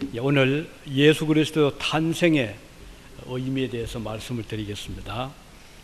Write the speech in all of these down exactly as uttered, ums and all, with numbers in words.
오늘 예수 그리스도 탄생의 의미에 대해서 말씀을 드리겠습니다.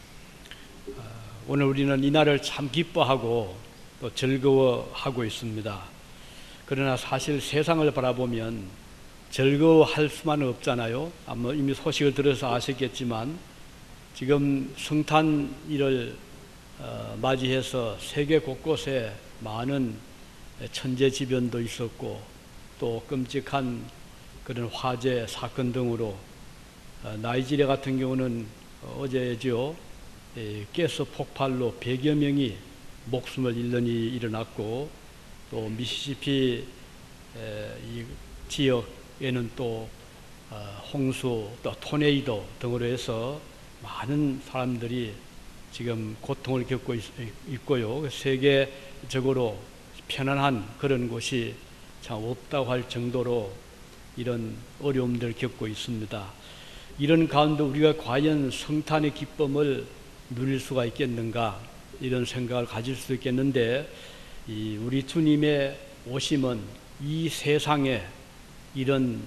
오늘 우리는 이날을 참 기뻐하고 또 즐거워하고 있습니다. 그러나 사실 세상을 바라보면 즐거워할 수만 없잖아요. 아마 이미 소식을 들어서 아시겠지만 지금 성탄일을 맞이해서 세계 곳곳에 많은 천재지변도 있었고 또 끔찍한 그런 화재 사건 등으로 나이지리아 같은 경우는 어제죠, 가스 폭발로 백여 명이 목숨을 잃는 일이 일어났고, 또 미시시피 이 지역에는 또 홍수, 또 토네이도 등으로 해서 많은 사람들이 지금 고통을 겪고 있고요. 세계적으로 편안한 그런 곳이 참 없다고 할 정도로 이런 어려움들을 겪고 있습니다. 이런 가운데 우리가 과연 성탄의 기쁨을 누릴 수가 있겠는가, 이런 생각을 가질 수도 있겠는데, 이 우리 주님의 오심은 이 세상에 이런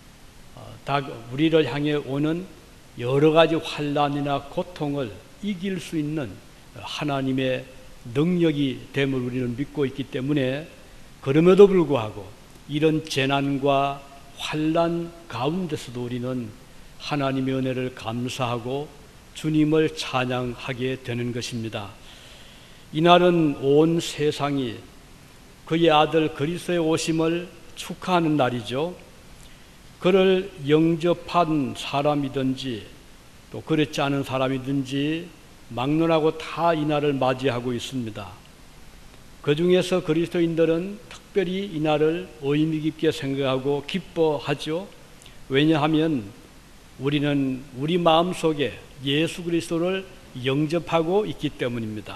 우리를 향해 오는 여러 가지 환난이나 고통을 이길 수 있는 하나님의 능력이 됨을 우리는 믿고 있기 때문에, 그럼에도 불구하고 이런 재난과 환난 가운데서도 우리는 하나님의 은혜를 감사하고 주님을 찬양하게 되는 것입니다. 이날은 온 세상이 그의 아들 그리스도의 오심을 축하하는 날이죠. 그를 영접한 사람이든지 또 그렇지 않은 사람이든지 막론하고 다 이날을 맞이하고 있습니다. 그 중에서 그리스도인들은 특별히 이날을 의미 깊게 생각하고 기뻐하죠. 왜냐하면 우리는 우리 마음속에 예수 그리스도를 영접하고 있기 때문입니다.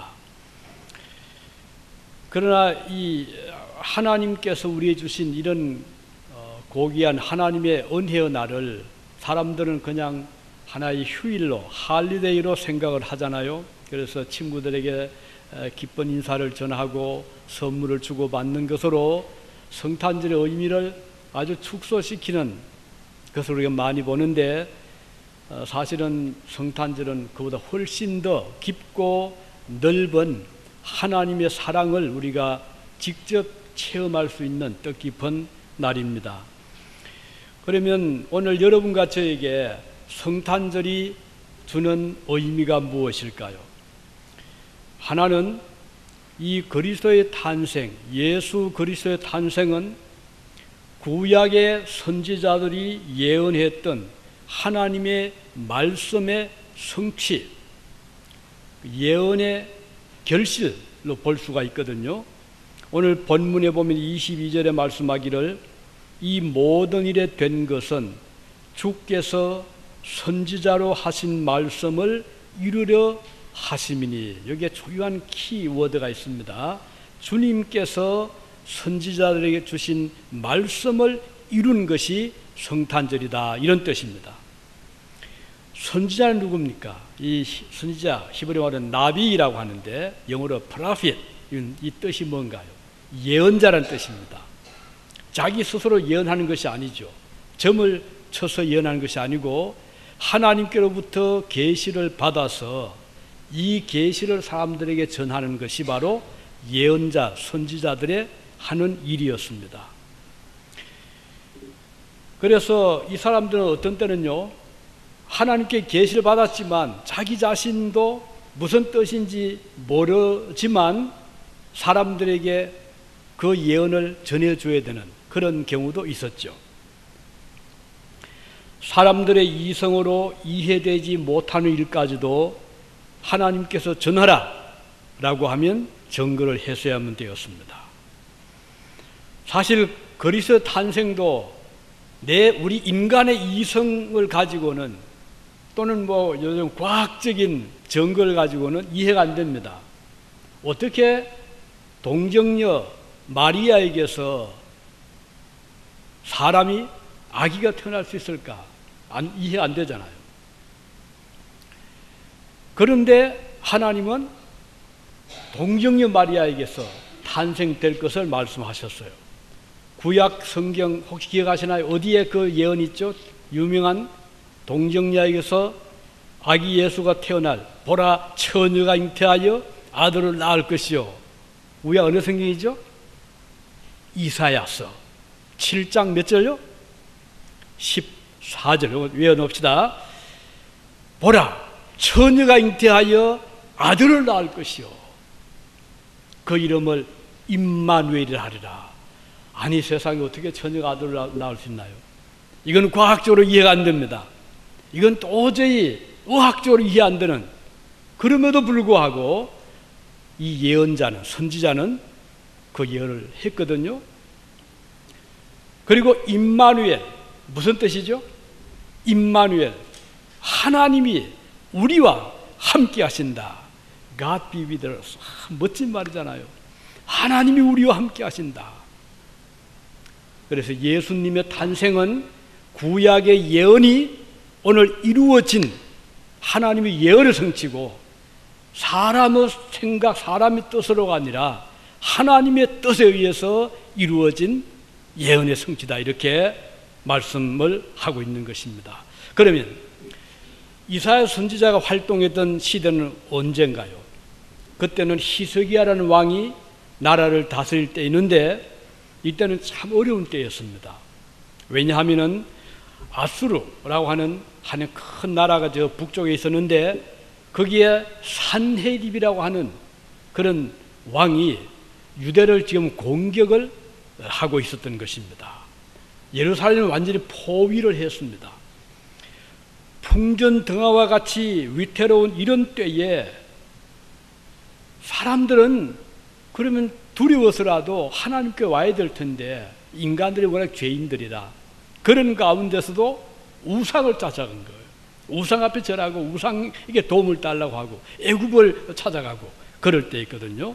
그러나 이 하나님께서 우리에게 주신 이런 고귀한 하나님의 은혜의 날을 사람들은 그냥 하나의 휴일로, 할리데이로 생각을 하잖아요. 그래서 친구들에게 기쁜 인사를 전하고 선물을 주고받는 것으로 성탄절의 의미를 아주 축소시키는 것을 우리가 많이 보는데, 사실은 성탄절은 그보다 훨씬 더 깊고 넓은 하나님의 사랑을 우리가 직접 체험할 수 있는 뜻깊은 날입니다. 그러면 오늘 여러분과 저에게 성탄절이 주는 의미가 무엇일까요? 하나는 이 그리스도의 탄생, 예수 그리스도의 탄생은 구약의 선지자들이 예언했던 하나님의 말씀의 성취, 예언의 결실로 볼 수가 있거든요. 오늘 본문에 보면 이십이 절에 말씀하기를, 이 모든 일에 된 것은 주께서 선지자로 하신 말씀을 이루려 하심이니. 여기에 중요한 키워드가 있습니다. 주님께서 선지자들에게 주신 말씀을 이룬 것이 성탄절이다, 이런 뜻입니다. 선지자는 누굽니까? 이 선지자, 히브리 말은 나비라고 하는데 영어로 prophet, 이 뜻이 뭔가요? 예언자라는 뜻입니다. 자기 스스로 예언하는 것이 아니죠. 점을 쳐서 예언하는 것이 아니고 하나님께로부터 계시를 받아서 이 계시를 사람들에게 전하는 것이 바로 예언자, 선지자들의 하는 일이었습니다. 그래서 이 사람들은 어떤 때는요, 하나님께 계시를 받았지만 자기 자신도 무슨 뜻인지 모르지만 사람들에게 그 예언을 전해줘야 되는 그런 경우도 있었죠. 사람들의 이성으로 이해되지 못하는 일까지도 하나님께서 전하라 라고 하면 증거를 해서야만 되었습니다. 사실 그리스도 탄생도 내 우리 인간의 이성을 가지고는, 또는 뭐 요즘 과학적인 증거를 가지고는 이해가 안 됩니다. 어떻게 동정녀 마리아에게서 사람이 아기가 태어날 수 있을까? 안, 이해 안 되잖아요. 그런데 하나님은 동정녀 마리아에게서 탄생될 것을 말씀하셨어요. 구약 성경 혹시 기억하시나요? 어디에 그 예언 있죠? 유명한 동정녀에게서 아기 예수가 태어날, 보라 처녀가 잉태하여 아들을 낳을 것이요. 우리 어느 성경이죠? 이사야서 칠 장 몇 절요? 십사 절 외워놓읍시다. 보라 처녀가 잉태하여 아들을 낳을 것이요 그 이름을 임마누엘이라 하리라. 아니 세상에 어떻게 처녀가 아들을 낳을 수 있나요? 이건 과학적으로 이해가 안 됩니다. 이건 도저히 의학적으로 이해 안 되는, 그럼에도 불구하고 이 예언자는, 선지자는 그 예언을 했거든요. 그리고 임마누엘, 무슨 뜻이죠? 임마누엘, 하나님이 우리와 함께 하신다. God be with us. 멋진 말이잖아요. 하나님이 우리와 함께 하신다. 그래서 예수님의 탄생은 구약의 예언이 오늘 이루어진 하나님의 예언을 성취고, 사람의 생각, 사람의 뜻으로가 아니라 하나님의 뜻에 의해서 이루어진 예언의 성취다, 이렇게 말씀을 하고 있는 것입니다. 그러면 이사야 선지자가 활동했던 시대는 언젠가요? 그때는 히스기야라는 왕이 나라를 다스릴 때였는데, 이때는 참 어려운 때였습니다. 왜냐하면 아수르라고 하는 한 큰 나라가 저 북쪽에 있었는데, 거기에 산헤립이라고 하는 그런 왕이 유대를 지금 공격을 하고 있었던 것입니다. 예루살렘을 완전히 포위를 했습니다. 풍전등화와 같이 위태로운 이런 때에 사람들은 그러면 두려워서라도 하나님께 와야 될 텐데, 인간들이 워낙 죄인들이라 그런 가운데서도 우상을 찾아간 거예요. 우상 앞에 절하고 우상에게 도움을 달라고 하고 애굽을 찾아가고 그럴 때 있거든요.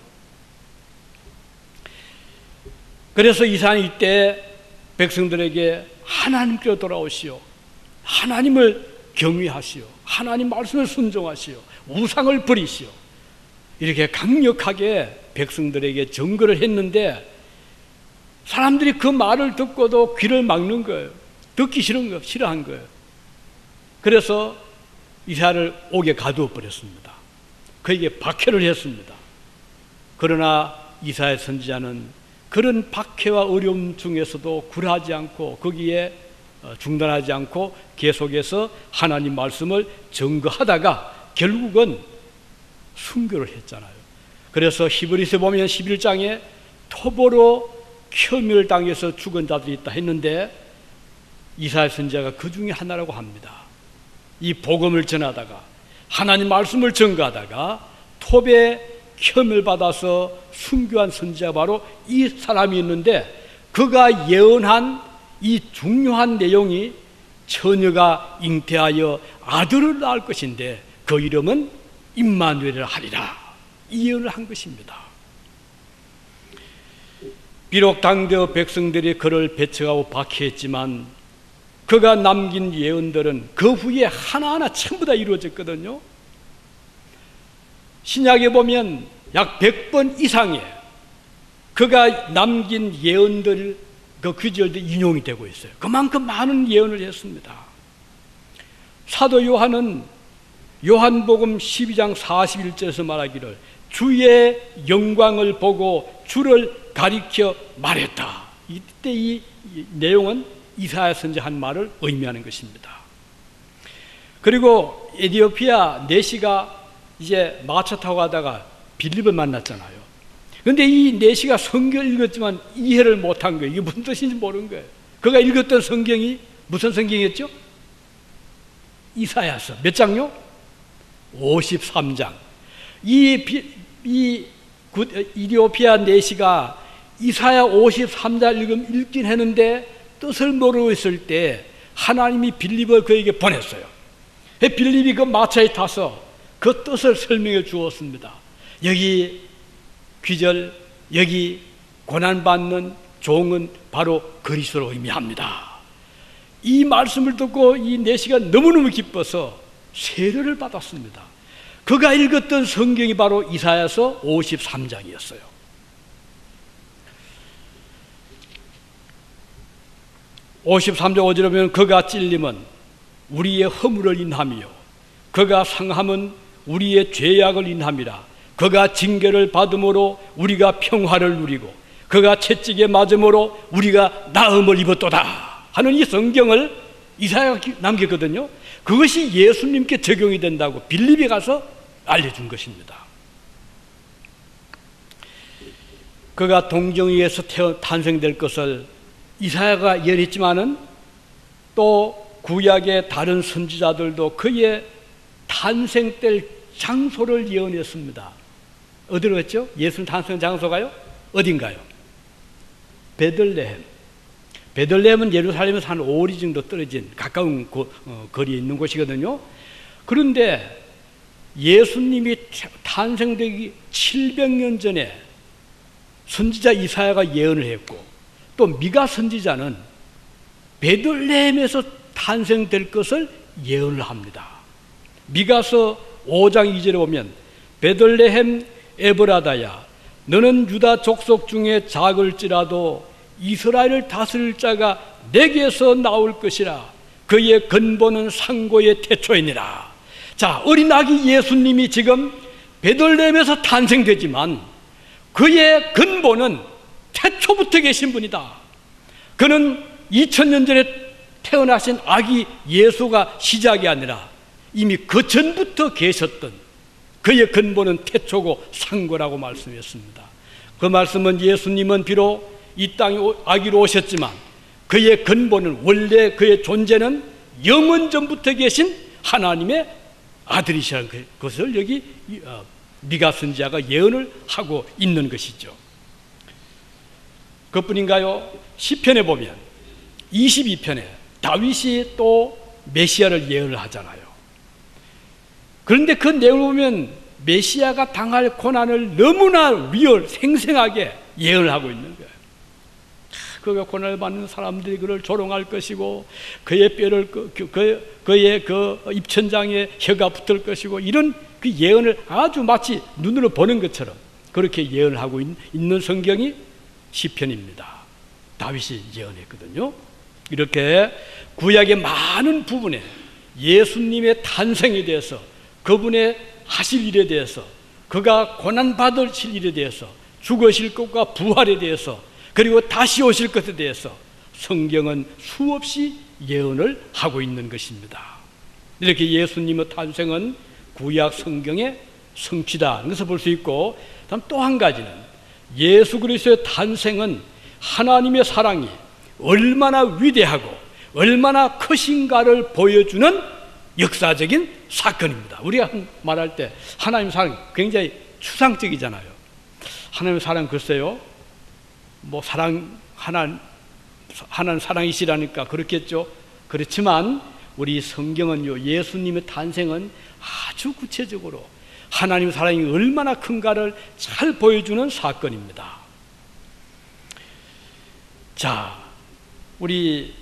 그래서 이사야는 이때 백성들에게 하나님께로 돌아오시오, 하나님을 경외하시오, 하나님 말씀을 순종하시오, 우상을 버리시오, 이렇게 강력하게 백성들에게 전거를 했는데, 사람들이 그 말을 듣고도 귀를 막는 거예요. 듣기 싫은 거, 싫어한 거예요. 그래서 이사야를 옥에 가두어 버렸습니다. 그에게 박해를 했습니다. 그러나 이사야 선지자는 그런 박해와 어려움 중에서도 굴하지 않고, 거기에 중단하지 않고 계속해서 하나님 말씀을 증거하다가 결국은 순교를 했잖아요. 그래서 히브리서 보면 십일 장에 토보로 혐혈당해서 죽은 자들이 있다 했는데, 이사야 선지자가 그 중에 하나라고 합니다. 이 복음을 전하다가 하나님 말씀을 증거하다가 톱에 혐을 받아서 순교한 선지자가 바로 이 사람이 있는데, 그가 예언한 이 중요한 내용이 처녀가 잉태하여 아들을 낳을 것인데 그 이름은 임마누엘이라 하리라, 이 예언을 한 것입니다. 비록 당대의 백성들이 그를 배척하고 박해했지만 그가 남긴 예언들은 그 후에 하나하나 전부 다 이루어졌거든요. 신약에 보면 약 백 번 이상의 그가 남긴 예언들, 그 귀절들이 인용이 되고 있어요. 그만큼 많은 예언을 했습니다. 사도 요한은 요한복음 십이 장 사십일 절에서 말하기를 주의 영광을 보고 주를 가리켜 말했다. 이때 이 내용은 이사야 선지자 한 말을 의미하는 것입니다. 그리고 에티오피아 내시가 이제 마차 타고 가다가 빌립을 만났잖아요. 그런데 이 내시가 성경을 읽었지만 이해를 못한 거예요. 이게 무슨 뜻인지 모르는 거예요. 그가 읽었던 성경이 무슨 성경이었죠? 이사야서 몇 장요? 오십삼 장. 이, 이 이디오피아 내시가 이사야 오십삼 장 읽음, 읽긴 했는데 뜻을 모르고 있을 때 하나님이 빌립을 그에게 보냈어요. 빌립이 그 마차에 타서 그 뜻을 설명해 주었습니다. 여기 귀절, 여기 고난받는 종은 바로 그리스도를 의미합니다. 이 말씀을 듣고 이 내시가 너무너무 기뻐서 세례를 받았습니다. 그가 읽었던 성경이 바로 이사야서 오십삼 장이었어요. 오십삼 장 오 절에 보면 그가 찔림은 우리의 허물을 인함이요 그가 상함은 우리의 죄악을 인함이라. 그가 징계를 받음으로 우리가 평화를 누리고 그가 채찍에 맞음으로 우리가 나음을 입었도다 하는 이 성경을 이사야가 남겼거든요. 그것이 예수님께 적용이 된다고 빌립에 가서 알려준 것입니다. 그가 동정에서 태어 탄생될 것을 이사야가 예언했지만은 또 구약의 다른 선지자들도 그의 탄생될 장소를 예언했습니다. 어디로 했죠? 예수님 탄생 장소가요? 어딘가요? 베들레헴. 베들레헴은 예루살렘에서 한 오 리 정도 떨어진 가까운 고, 어, 거리에 있는 곳이거든요. 그런데 예수님이 탄생되기 칠백 년 전에 선지자 이사야가 예언을 했고 또 미가 선지자는 베들레헴에서 탄생될 것을 예언을 합니다. 미가서 오 장 이 절에 보면 베들레헴 에브라다야 너는 유다 족속 중에 작을지라도 이스라엘을 다스릴 자가 내게서 나올 것이라. 그의 근본은 상고의 태초이니라. 자, 어린 아기 예수님이 지금 베들레헴에서 탄생되지만 그의 근본은 태초부터 계신 분이다. 그는 이천 년 전에 태어나신 아기 예수가 시작이 아니라 이미 그 전부터 계셨던 그의 근본은 태초고 상고라고 말씀했습니다. 그 말씀은 예수님은 비록 이 땅에 아기로 오셨지만 그의 근본은 원래 그의 존재는 영원 전부터 계신 하나님의 아들이시라는 것을 여기 미가 선지자가 예언을 하고 있는 것이죠. 그뿐인가요? 시편에 보면 이십이 편에 다윗이 또 메시아를 예언을 하잖아요. 그런데 그 내용을 보면 메시아가 당할 고난을 너무나 리얼 생생하게 예언을 하고 있는 거예요. 그가 고난을 받는 사람들이 그를 조롱할 것이고 그의 뼈를 그, 그, 그의 그 입천장에 혀가 붙을 것이고 이런 그 예언을 아주 마치 눈으로 보는 것처럼 그렇게 예언을 하고 있, 있는 성경이 시편입니다. 다윗이 예언했거든요. 이렇게 구약의 많은 부분에 예수님의 탄생에 대해서 그분의 하실 일에 대해서 그가 고난받을 일에 대해서 죽으실 것과 부활에 대해서 그리고 다시 오실 것에 대해서 성경은 수없이 예언을 하고 있는 것입니다. 이렇게 예수님의 탄생은 구약 성경의 성취다 그것을 볼 수 있고 다음 또 한 가지는 예수 그리스도의 탄생은 하나님의 사랑이 얼마나 위대하고 얼마나 크신가를 보여주는 역사적인 사건입니다. 우리가 말할 때 하나님 사랑 굉장히 추상적이잖아요. 하나님의 사랑 글쎄요 뭐 사랑 하나 하나는 사랑이시라니까 그렇겠죠. 그렇지만 우리 성경은요 예수님의 탄생은 아주 구체적으로 하나님의 사랑이 얼마나 큰가를 잘 보여주는 사건입니다. 자, 우리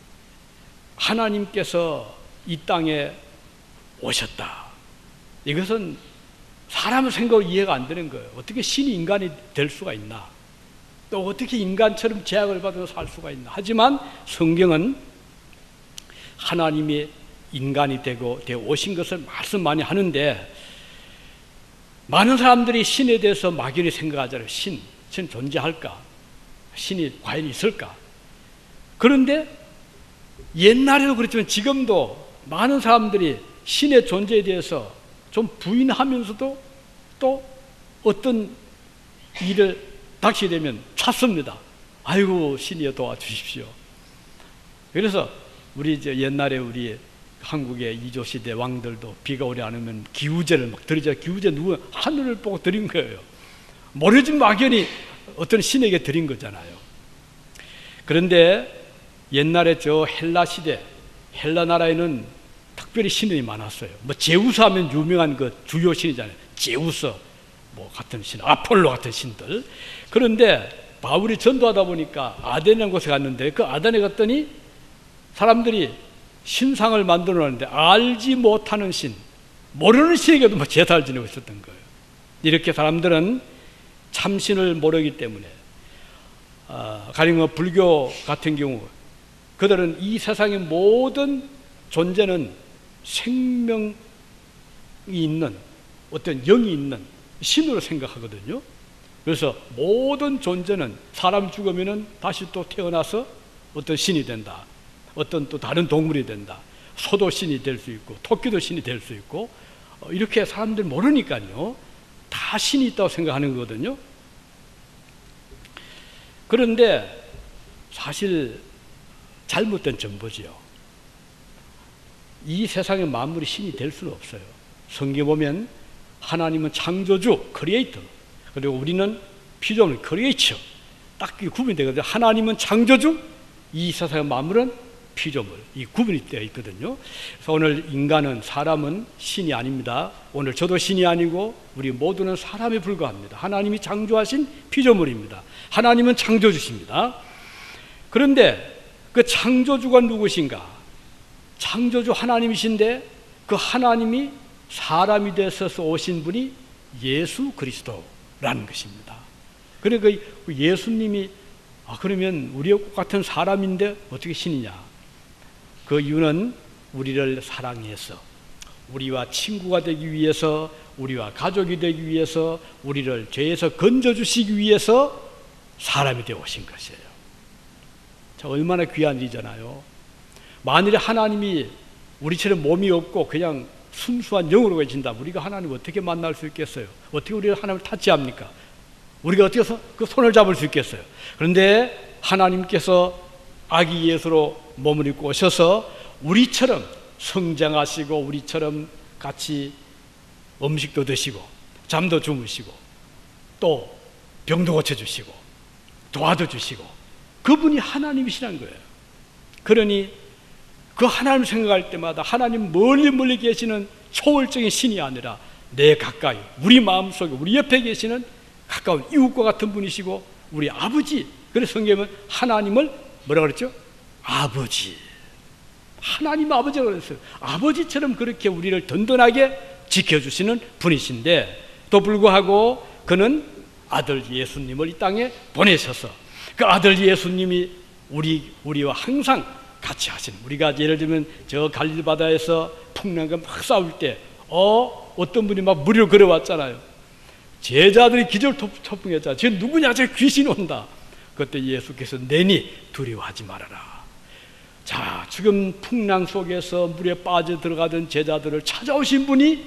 하나님께서 이 땅에 오셨다. 이것은 사람 생각으로 이해가 안 되는 거예요. 어떻게 신이 인간이 될 수가 있나? 또 어떻게 인간처럼 제약을 받아서 살 수가 있나? 하지만 성경은 하나님이 인간이 되고 되어 오신 것을 말씀 많이 하는데 많은 사람들이 신에 대해서 막연히 생각하잖아요. 신, 신 존재할까? 신이 과연 있을까? 그런데 옛날에도 그렇지만 지금도 많은 사람들이 신의 존재에 대해서 좀 부인하면서도 또 어떤 일을 닥치게 되면 찾습니다. 아이고 신이여 도와주십시오. 그래서 우리 이제 옛날에 우리 한국의 이조시대 왕들도 비가 오지 않으면 기우제를 막 드리자. 기우제 누구 하늘을 보고 드린 거예요. 모르지 막연히 어떤 신에게 드린 거잖아요. 그런데 옛날에 저 헬라 시대 헬라 나라에는 특별히 신이 많았어요. 뭐 제우스 하면 유명한 그 주요 신이잖아요. 제우스 뭐 같은 신, 아폴로 같은 신들. 그런데 바울이 전도하다 보니까 아덴이라는 곳에 갔는데 그 아덴에 갔더니 사람들이 신상을 만들어 놨는데 알지 못하는 신, 모르는 신에게도 뭐 제사를 지내고 있었던 거예요. 이렇게 사람들은 참신을 모르기 때문에 어, 가령 불교 같은 경우 그들은 이 세상의 모든 존재는 생명이 있는 어떤 영이 있는 신으로 생각하거든요. 그래서 모든 존재는 사람 죽으면은 다시 또 태어나서 어떤 신이 된다. 어떤 또 다른 동물이 된다. 소도 신이 될 수 있고 토끼도 신이 될 수 있고 이렇게 사람들 모르니까요. 다 신이 있다고 생각하는 거거든요. 그런데 사실 잘못된 정보지요. 이 세상의 만물이 신이 될 수는 없어요. 성경에 보면 하나님은 창조주, 크리에이터, 그리고 우리는 피조물, 크리에이처. 딱 구분이 되거든요. 하나님은 창조주, 이 세상의 만물은 피조물. 이 구분이 되어 있거든요. 그래서 오늘 인간은, 사람은 신이 아닙니다. 오늘 저도 신이 아니고 우리 모두는 사람에 불과합니다. 하나님이 창조하신 피조물입니다. 하나님은 창조주십니다. 그런데 그 창조주가 누구신가? 창조주 하나님이신데 그 하나님이 사람이 되셔서 오신 분이 예수 그리스도라는 것입니다. 그러니까 예수님이 아 그러면 우리와 똑같은 사람인데 어떻게 신이냐? 그 이유는 우리를 사랑해서 우리와 친구가 되기 위해서, 우리와 가족이 되기 위해서, 우리를 죄에서 건져주시기 위해서 사람이 되어 오신 것이에요. 자, 얼마나 귀한 일이잖아요. 만일에 하나님이 우리처럼 몸이 없고 그냥 순수한 영으로 계신다면 우리가 하나님을 어떻게 만날 수 있겠어요? 어떻게 우리가 하나님을 타치합니까? 우리가 어떻게 그 손을 잡을 수 있겠어요? 그런데 하나님께서 아기 예수로 몸을 입고 오셔서 우리처럼 성장하시고 우리처럼 같이 음식도 드시고 잠도 주무시고 또 병도 고쳐주시고 도와도 주시고 그분이 하나님이시란 거예요. 그러니 그 하나님 생각할 때마다 하나님 멀리 멀리 계시는 초월적인 신이 아니라 내 가까이 우리 마음속에 우리 옆에 계시는 가까운 이웃과 같은 분이시고 우리 아버지. 그래서 성경은 하나님을 뭐라 그랬죠? 아버지. 하나님 아버지라고 그랬어요. 아버지처럼 그렇게 우리를 든든하게 지켜주시는 분이신데 또 불구하고 그는 아들 예수님을 이 땅에 보내셔서 그 아들 예수님이 우리, 우리와 항상 같이 하시는, 우리가 예를 들면 저 갈릴리 바다에서 풍랑과 막 싸울 때 어, 어떤 분이 막 무리로 걸어왔잖아요. 제자들이 기절초풍했잖아요. 저 누구냐? 저 귀신 온다. 그때 예수께서 내니 두려워하지 말아라. 자, 지금 풍랑 속에서 물에 빠져 들어가던 제자들을 찾아오신 분이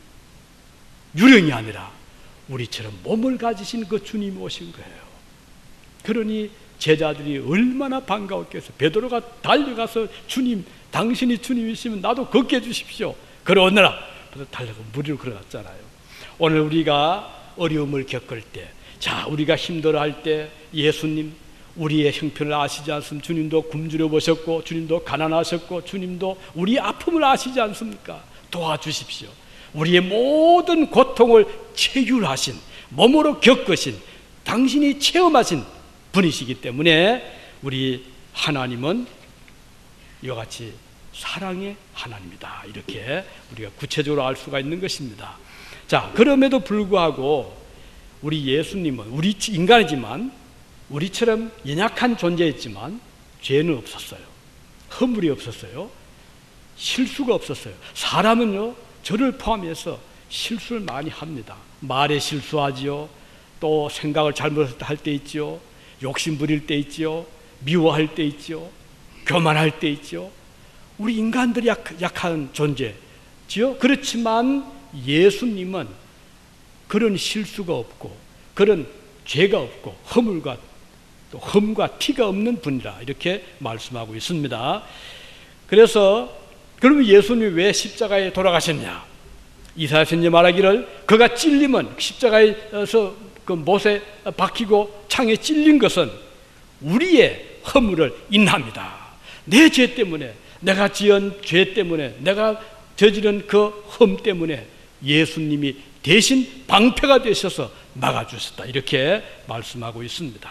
유령이 아니라 우리처럼 몸을 가지신 그 주님이 오신 거예요. 그러니 제자들이 얼마나 반가웠겠어요. 베드로가 달려가서 주님, 당신이 주님이시면 나도 걷게 해주십시오. 그러느라 달려가 무리로 걸어갔잖아요. 오늘 우리가 어려움을 겪을 때, 자, 우리가 힘들어할 때 예수님, 우리의 형편을 아시지 않습니까? 주님도 굶주려 보셨고 주님도 가난하셨고 주님도 우리의 아픔을 아시지 않습니까? 도와주십시오. 우리의 모든 고통을 체휼하신, 몸으로 겪으신, 당신이 체험하신 분이시기 때문에 우리 하나님은 이와 같이 사랑의 하나님이다. 이렇게 우리가 구체적으로 알 수가 있는 것입니다. 자, 그럼에도 불구하고 우리 예수님은 우리 인간이지만 우리처럼 연약한 존재였지만 죄는 없었어요. 허물이 없었어요. 실수가 없었어요. 사람은요, 저를 포함해서 실수를 많이 합니다. 말에 실수하지요. 또 생각을 잘못할 때 있지요. 욕심 부릴 때 있지요. 미워할 때 있지요. 교만할 때 있지요. 우리 인간들이 약, 약한 존재지요. 그렇지만 예수님은 그런 실수가 없고 그런 죄가 없고 허물과 또 흠과 티가 없는 분이라 이렇게 말씀하고 있습니다. 그래서 그러면 예수님이 왜 십자가에 돌아가셨냐? 이사야 선지자 말하기를 그가 찔리면 십자가에서 그 못에 박히고 창에 찔린 것은 우리의 허물을 인합니다. 내 죄 때문에, 내가 지은 죄 때문에, 내가 저지른 그 흠 때문에 예수님이 대신 방패가 되셔서 막아주셨다. 이렇게 말씀하고 있습니다.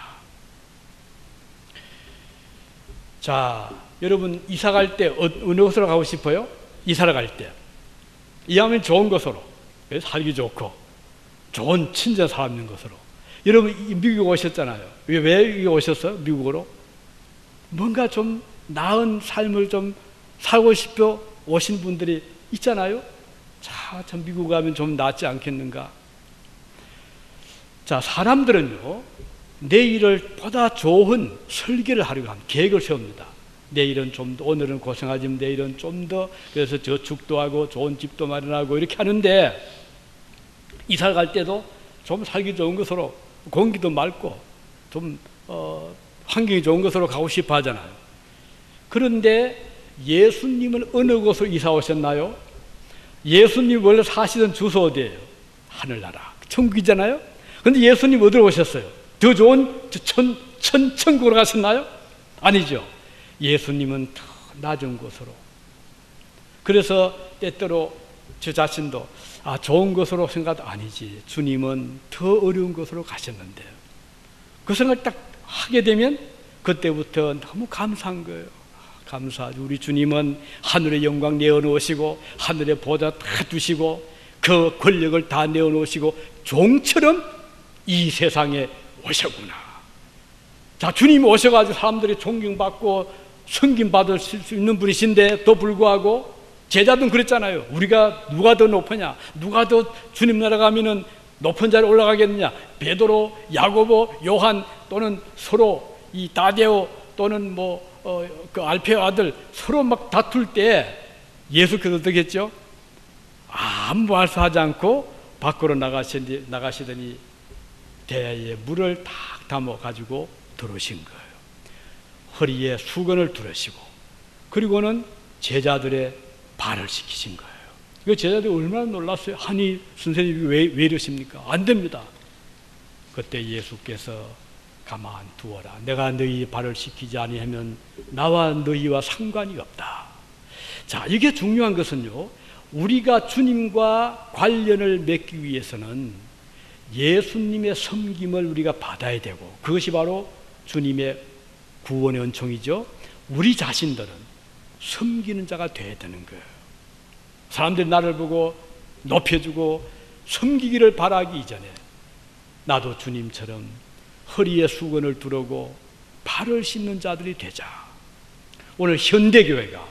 자, 여러분 이사 갈 때 어느 곳으로 가고 싶어요? 이사를 갈 때 이왕이면 좋은 곳으로, 살기 좋고 좋은 친절 사람 있는 곳으로. 여러분 미국 오셨잖아요. 왜, 왜 여기 오셨어요? 미국으로? 뭔가 좀 나은 삶을 좀 살고 싶어 오신 분들이 있잖아요. 자, 저 미국 가면 좀 낫지 않겠는가? 자, 사람들은요, 내일을 보다 좋은 설계를 하려고 합니다. 계획을 세웁니다. 내일은 좀 더, 오늘은 고생하지만 내일은 좀 더, 그래서 저축도 하고 좋은 집도 마련하고 이렇게 하는데, 이사 갈 때도 좀 살기 좋은 곳으로, 공기도 맑고 좀 어, 환경이 좋은 곳으로 가고 싶어 하잖아요. 그런데 예수님은 어느 곳으로 이사 오셨나요? 예수님이 원래 사시던 주소 어디예요? 하늘나라, 천국이잖아요. 그런데 예수님 어디로 오셨어요? 더 좋은 천, 천, 천국으로 가셨나요? 아니죠. 예수님은 더 낮은 곳으로. 그래서 때때로 저 자신도 아, 좋은 것으로 생각 아니지. 주님은 더 어려운 것으로 가셨는데요. 그 생각 딱 하게 되면 그때부터 너무 감사한 거예요. 감사하죠. 우리 주님은 하늘의 영광 내어놓으시고 하늘의 보좌 다 두시고 그 권력을 다 내어놓으시고 종처럼 이 세상에 오셨구나. 자, 주님이 오셔가지고 사람들이 존경받고 섬김받을 수 있는 분이신데도 불구하고 제자들은 그랬잖아요. 우리가 누가 더 높으냐, 누가 더 주님 나라 가면은 높은 자리에 올라가겠느냐. 베드로, 야고보, 요한 또는 서로 이 다데오 또는 뭐 어, 그 알페오 아들 서로 막 다툴 때 예수께서 어떻게 했죠? 아무 말도 하지 않고 밖으로 나가시더니, 나가시더니 대야에 물을 탁 담아 가지고 들어오신 거예요. 허리에 수건을 두르시고 그리고는 제자들의 발을 씻기신 거예요. 그 제자들이 얼마나 놀랐어요. 아니 선생님이 왜, 왜 이러십니까? 안 됩니다. 그때 예수께서 가만 두어라. 내가 너희 발을 씻기지 아니하면 나와 너희와 상관이 없다. 자, 이게 중요한 것은요, 우리가 주님과 관련을 맺기 위해서는 예수님의 섬김을 우리가 받아야 되고, 그것이 바로 주님의 구원의 은총이죠. 우리 자신들은 섬기는 자가 돼야 되는 거예요. 사람들이 나를 보고 높여주고 섬기기를 바라기 이전에 나도 주님처럼 허리에 수건을 두르고 발을 씻는 자들이 되자. 오늘 현대교회가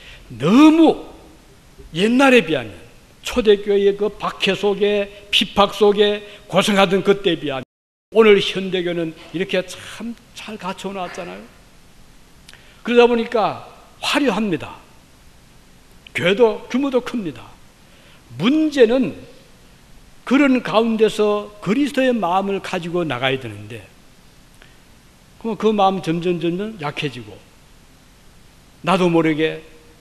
너무 옛날에 비하면 초대교회의 그 박해 속에 핍박 속에 고생하던 그때에 비하면 오늘 현대교회는 이렇게 참 잘 갖춰 놨잖아요. 그러다 보니까 화려합니다. 교회도 규모도 큽니다. 문제는 그런 가운데서 그리스도의 마음을 가지고 나가야 되는데, 그럼 그 마음 점점 점점 약해지고 나도 모르게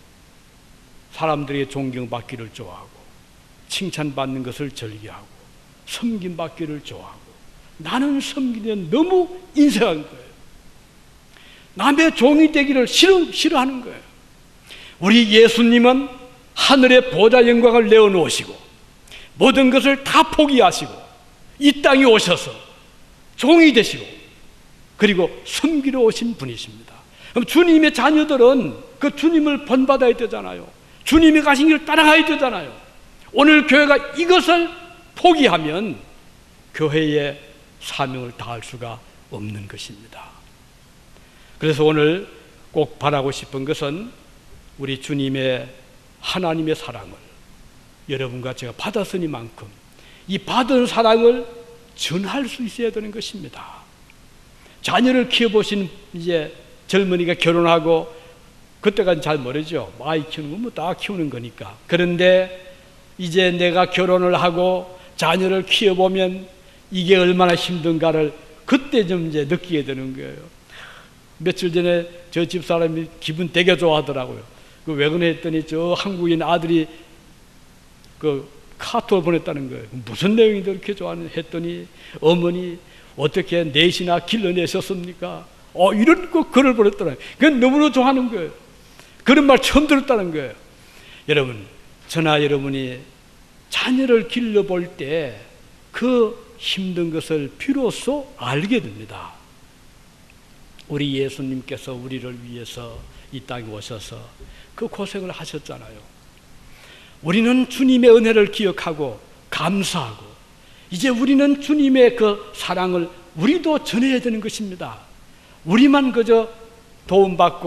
사람들에게 존경받기를 좋아하고 칭찬받는 것을 즐겨하고 섬김받기를 좋아하고 나는 섬기는 너무 인색한 거예요. 남의 종이 되기를 싫어, 싫어하는 거예요. 우리 예수님은 하늘의 보좌 영광을 내어놓으시고 모든 것을 다 포기하시고 이 땅에 오셔서 종이 되시고 그리고 섬기러 오신 분이십니다. 그럼 주님의 자녀들은 그 주님을 본받아야 되잖아요. 주님이 가신 길을 따라가야 되잖아요. 오늘 교회가 이것을 포기하면 교회의 사명을 다할 수가 없는 것입니다. 그래서 오늘 꼭 바라고 싶은 것은 우리 주님의 하나님의 사랑을 여러분과 제가 받았으니만큼 이 받은 사랑을 전할 수 있어야 되는 것입니다. 자녀를 키워보신 이제 젊은이가 결혼하고 그때까지는 잘 모르죠. 아이 키우는 건 뭐 다 키우는 거니까. 그런데 이제 내가 결혼을 하고 자녀를 키워보면 이게 얼마나 힘든가를 그때 좀 이제 느끼게 되는 거예요. 며칠 전에 저 집사람이 기분 되게 좋아하더라고요. 그 왜 그러냐 했더니 저 한국인 아들이 그 카톡을 보냈다는 거예요. 무슨 내용인데 이렇게 좋아하는 했더니 어머니 어떻게 넷이나 길러내셨습니까? 어 이런 거 글을 보냈더라고요. 그건 너무나 좋아하는 거예요. 그런 말 처음 들었다는 거예요. 여러분, 저나 여러분이 자녀를 길러볼 때 그 힘든 것을 비로소 알게 됩니다. 우리 예수님께서 우리를 위해서 이 땅에 오셔서 그 고생을 하셨잖아요. 우리는 주님의 은혜를 기억하고 감사하고 이제 우리는 주님의 그 사랑을 우리도 전해야 되는 것입니다. 우리만 그저 도움받고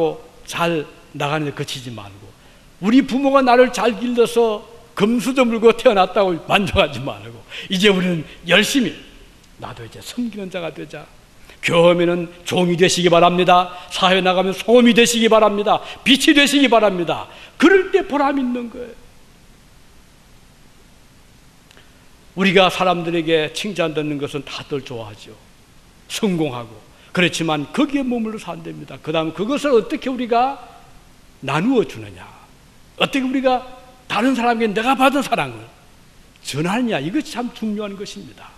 잘 나가는 데 그치지 말고, 우리 부모가 나를 잘 길러서 금수저 물고 태어났다고 만족하지 말고, 이제 우리는 열심히 나도 이제 섬기는 자가 되자. 교회는 종이 되시기 바랍니다. 사회 나가면 소금이 되시기 바랍니다. 빛이 되시기 바랍니다. 그럴 때 보람 있는 거예요. 우리가 사람들에게 칭찬 듣는 것은 다들 좋아하죠. 성공하고. 그렇지만 거기에 머물러서 안 됩니다. 그 다음 그것을 어떻게 우리가 나누어 주느냐, 어떻게 우리가 다른 사람에게 내가 받은 사랑을 전하느냐, 이것이 참 중요한 것입니다.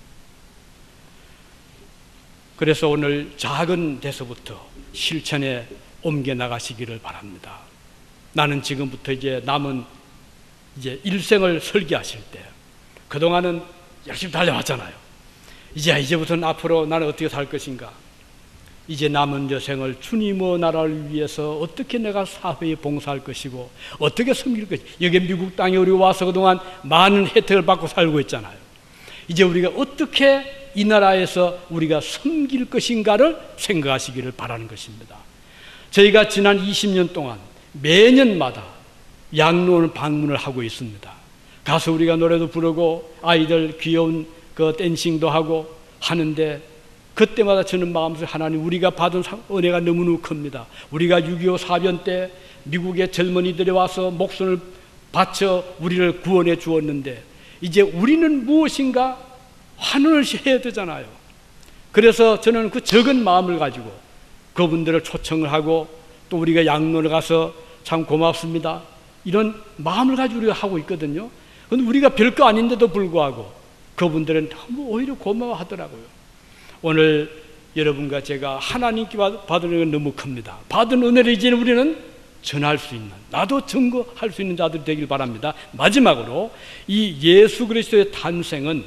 그래서 오늘 작은 데서부터 실천에 옮겨 나가시기를 바랍니다. 나는 지금부터 이제 남은 이제 일생을 설계하실 때, 그동안은 열심히 달려왔잖아요. 이제 이제부터는 앞으로 나는 어떻게 살 것인가? 이제 남은 여생을 주님의 나라를 위해서 어떻게 내가 사회에 봉사할 것이고 어떻게 섬길 것인가? 여기 미국 땅에 우리 와서 그동안 많은 혜택을 받고 살고 있잖아요. 이제 우리가 어떻게 이 나라에서 우리가 섬길 것인가를 생각하시기를 바라는 것입니다. 저희가 지난 이십 년 동안 매년마다 양로원 방문을 하고 있습니다. 가서 우리가 노래도 부르고 아이들 귀여운 그 댄싱도 하고 하는데, 그때마다 저는 마음속에 하나님, 우리가 받은 은혜가 너무너무 큽니다. 우리가 육이오 사변 때 미국의 젊은이들이 와서 목숨을 바쳐 우리를 구원해 주었는데, 이제 우리는 무엇인가 환원을 해야 되잖아요. 그래서 저는 그 적은 마음을 가지고 그분들을 초청을 하고, 또 우리가 양로를 가서 참 고맙습니다, 이런 마음을 가지고 우리가 하고 있거든요. 그런데 우리가 별거 아닌데도 불구하고 그분들은 너무 오히려 고마워하더라고요. 오늘 여러분과 제가 하나님께 받은 은혜가 너무 큽니다. 받은 은혜를 이제 우리는 전할 수 있는, 나도 증거할 수 있는 자들이 되길 바랍니다. 마지막으로 이 예수 그리스도의 탄생은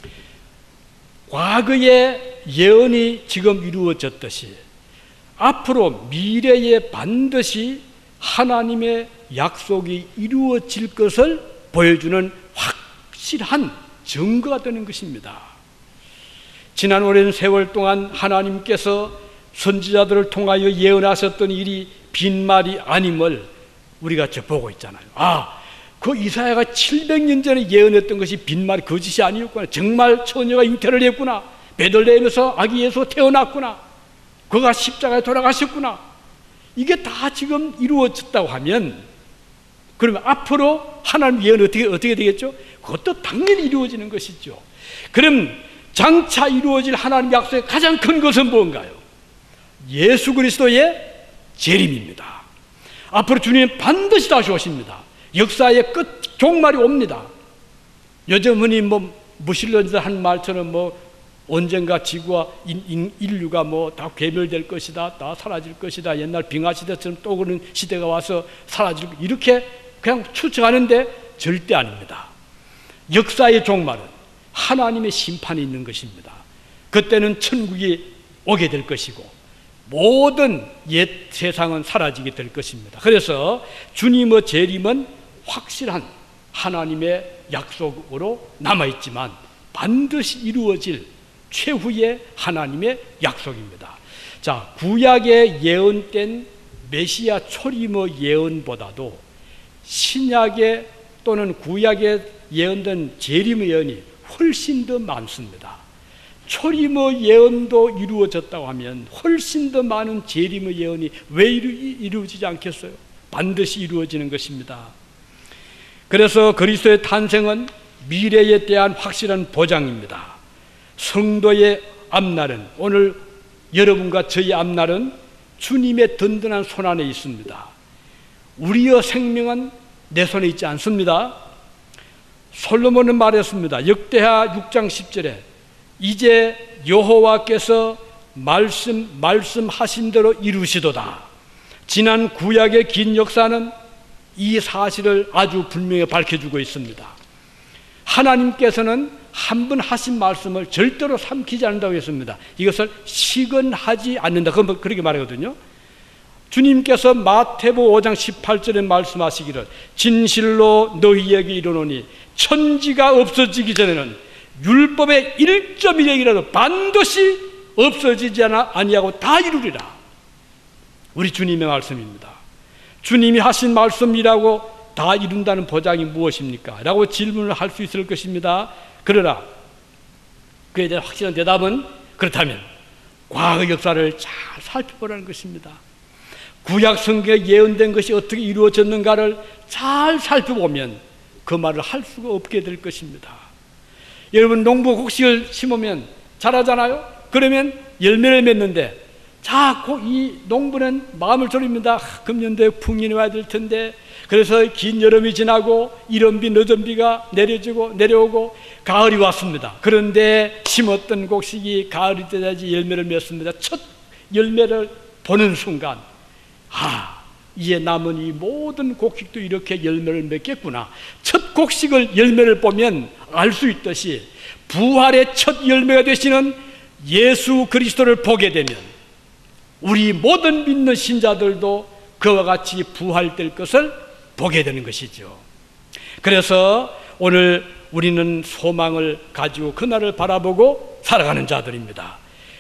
과거의 예언이 지금 이루어졌듯이 앞으로 미래에 반드시 하나님의 약속이 이루어질 것을 보여주는 확실한 증거가 되는 것입니다. 지난 오랜 세월 동안 하나님께서 선지자들을 통하여 예언하셨던 일이 빈말이 아님을 우리가 저 보고 있잖아요. 아, 그 이사야가 칠백 년 전에 예언했던 것이 빈말 거짓이 아니었구나. 정말 처녀가 잉태를 했구나. 베들레헴에서 아기 예수 태어났구나. 그가 십자가에 돌아가셨구나. 이게 다 지금 이루어졌다고 하면, 그러면 앞으로 하나님 예언이 어떻게, 어떻게 되겠죠? 그것도 당연히 이루어지는 것이죠. 그럼 장차 이루어질 하나님 약속의 가장 큰 것은 뭔가요? 예수 그리스도의 재림입니다. 앞으로 주님은 반드시 다시 오십니다. 역사의 끝, 종말이 옵니다. 요즘 흔히 뭐 무신론자 한 말처럼 뭐 언젠가 지구와 인, 인, 인류가 뭐 다 괴멸될 것이다, 다 사라질 것이다, 옛날 빙하 시대처럼 또 그런 시대가 와서 사라질, 이렇게 그냥 추측하는데 절대 아닙니다. 역사의 종말은 하나님의 심판이 있는 것입니다. 그때는 천국이 오게 될 것이고 모든 옛 세상은 사라지게 될 것입니다. 그래서 주님의 재림은 확실한 하나님의 약속으로 남아있지만 반드시 이루어질 최후의 하나님의 약속입니다. 자, 구약에 예언된 메시아 초림의 예언보다도 신약에 또는 구약에 예언된 재림의 예언이 훨씬 더 많습니다. 초림의 예언도 이루어졌다고 하면 훨씬 더 많은 재림의 예언이 왜 이루, 이루어지지 않겠어요? 반드시 이루어지는 것입니다. 그래서 그리스도의 탄생은 미래에 대한 확실한 보장입니다. 성도의 앞날은, 오늘 여러분과 저희 앞날은 주님의 든든한 손안에 있습니다. 우리의 생명은 내 손에 있지 않습니다. 솔로몬은 말했습니다. 역대하 육 장 십 절에 이제 여호와께서 말씀, 말씀하신 대로 이루시도다. 지난 구약의 긴 역사는 이 사실을 아주 분명히 밝혀주고 있습니다. 하나님께서는 한 번 하신 말씀을 절대로 삼키지 않는다고 했습니다. 이것을 시건하지 않는다, 그렇게 말하거든요. 주님께서 마태복음 오 장 십팔 절에 말씀하시기를 진실로 너희에게 이르노니 천지가 없어지기 전에는 율법의 일 점 일 행이라도 반드시 없어지지 아니하고 다 이루리라. 우리 주님의 말씀입니다. 주님이 하신 말씀이라고 다 이룬다는 보장이 무엇입니까? 라고 질문을 할 수 있을 것입니다. 그러나 그에 대한 확실한 대답은 그렇다면 과거 역사를 잘 살펴보라는 것입니다. 구약 성경에 예언된 것이 어떻게 이루어졌는가를 잘 살펴보면 그 말을 할 수가 없게 될 것입니다. 여러분, 농부 곡식을 심으면 자라잖아요. 그러면 열매를 맺는데, 자, 이 농부는 마음을 졸입니다. 금년도에 풍년이 와야 될 텐데, 그래서 긴 여름이 지나고 이른 비 늦은 비가 내려지고 내려오고 가을이 왔습니다. 그런데 심었던 곡식이 가을이 되야지 열매를 맺습니다. 첫 열매를 보는 순간, 아, 이제 남은 이 모든 곡식도 이렇게 열매를 맺겠구나. 첫 곡식을 열매를 보면 알 수 있듯이 부활의 첫 열매가 되시는 예수 그리스도를 보게 되면 우리 모든 믿는 신자들도 그와 같이 부활될 것을 보게 되는 것이죠. 그래서 오늘 우리는 소망을 가지고 그날을 바라보고 살아가는 자들입니다.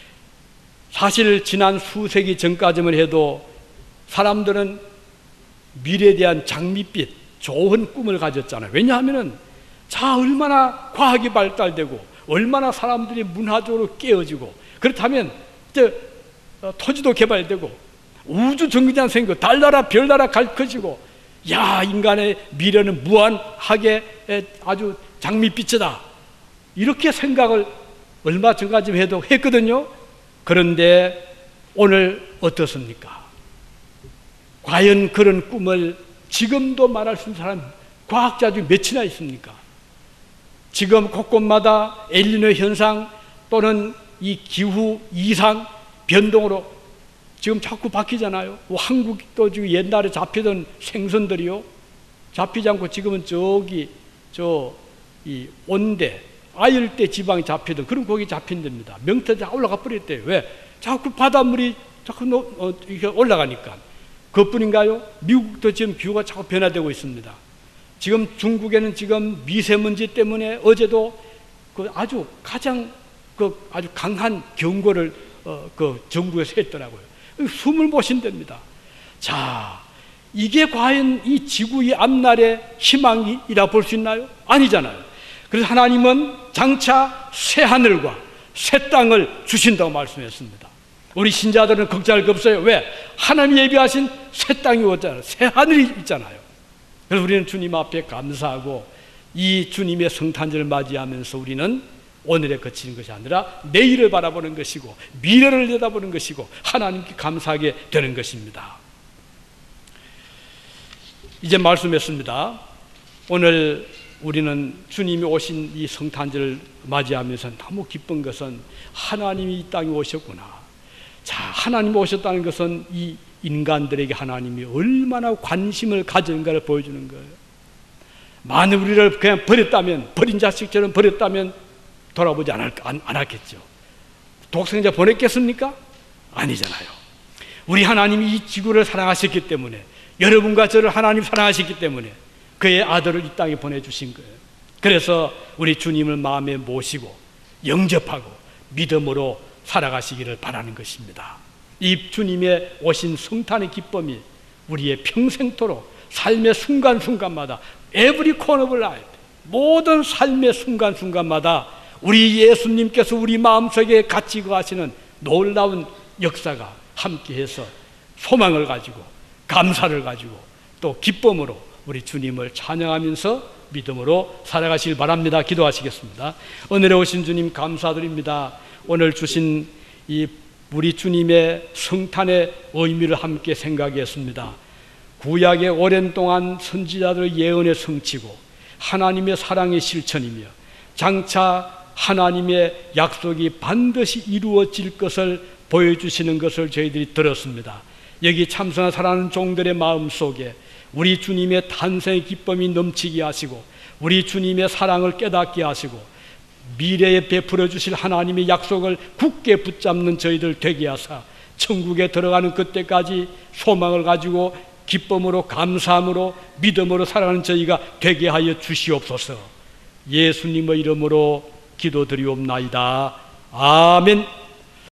사실 지난 수세기 전까지만 해도 사람들은 미래에 대한 장밋빛, 좋은 꿈을 가졌잖아요. 왜냐하면 자, 얼마나 과학이 발달되고 얼마나 사람들이 문화적으로 깨어지고, 그렇다면 이제 토지도 개발되고 우주 정거장 생기고 달나라 별나라 가르쳐지고, 야, 인간의 미래는 무한하게 아주 장밋빛이다, 이렇게 생각을 얼마 전까지 해도 했거든요. 그런데 오늘 어떻습니까? 과연 그런 꿈을 지금도 말할 수 있는 사람, 과학자 중에 몇이나 있습니까? 지금 곳곳마다 엘니노 현상 또는 이 기후 이상 변동으로 지금 자꾸 바뀌잖아요. 한국도 지금 옛날에 잡히던 생선들이요, 잡히지 않고 지금은 저기 저 이 온대 아열대 지방이 잡히던 그런 고기 잡힌답니다. 명태에 올라가 버렸대요. 왜? 자꾸 바닷물이 자꾸 노, 어, 이렇게 올라가니까. 그것뿐인가요? 미국도 지금 기후가 자꾸 변화되고 있습니다. 지금 중국에는 지금 미세먼지 때문에 어제도 그 아주 가장 그 아주 강한 경고를 어, 그 정부에서 했더라고요. 숨을 못 쉰답니다. 자, 이게 과연 이 지구의 앞날의 희망이라 볼 수 있나요? 아니잖아요. 그래서 하나님은 장차 새 하늘과 새 땅을 주신다고 말씀했습니다. 우리 신자들은 걱정할 게 없어요. 왜? 하나님이 예비하신 새 땅이 오잖아요. 새 하늘이 있잖아요. 그래서 우리는 주님 앞에 감사하고 이 주님의 성탄절을 맞이하면서 우리는 오늘에 그치는 것이 아니라 내일을 바라보는 것이고 미래를 내다보는 것이고 하나님께 감사하게 되는 것입니다. 이제 말씀했습니다. 오늘 우리는 주님이 오신 이 성탄절을 맞이하면서 너무 기쁜 것은 하나님이 이 땅에 오셨구나. 자, 하나님이 오셨다는 것은 이 인간들에게 하나님이 얼마나 관심을 가졌는가를 보여주는 거예요. 만약 우리를 그냥 버렸다면, 버린 자식처럼 버렸다면 돌아보지 않았, 않았겠죠. 독생자 보냈겠습니까? 아니잖아요. 우리 하나님이 이 지구를 사랑하셨기 때문에, 여러분과 저를 하나님 사랑하셨기 때문에 그의 아들을 이 땅에 보내주신 거예요. 그래서 우리 주님을 마음에 모시고 영접하고 믿음으로 살아가시기를 바라는 것입니다. 이 주님의 오신 성탄의 기쁨이 우리의 평생토록 삶의 순간순간마다 every corner of life, 모든 삶의 순간순간마다 우리 예수님께서 우리 마음속에 같이 거하시는 놀라운 역사가 함께해서 소망을 가지고 감사를 가지고 또 기쁨으로 우리 주님을 찬양하면서 믿음으로 살아가시길 바랍니다. 기도하시겠습니다. 오늘에 오신 주님 감사드립니다. 오늘 주신 이 우리 주님의 성탄의 의미를 함께 생각했습니다. 구약의 오랜 동안 선지자들의 예언의 성취고 하나님의 사랑의 실천이며 장차 하나님의 약속이 반드시 이루어질 것을 보여주시는 것을 저희들이 들었습니다. 여기 참선한 사랑하는 종들의 마음속에 우리 주님의 탄생의 기쁨이 넘치게 하시고 우리 주님의 사랑을 깨닫게 하시고 미래에 베풀어 주실 하나님의 약속을 굳게 붙잡는 저희들 되게 하사 천국에 들어가는 그때까지 소망을 가지고 기쁨으로 감사함으로 믿음으로 살아가는 저희가 되게 하여 주시옵소서. 예수님의 이름으로 기도드리옵나이다. 아멘.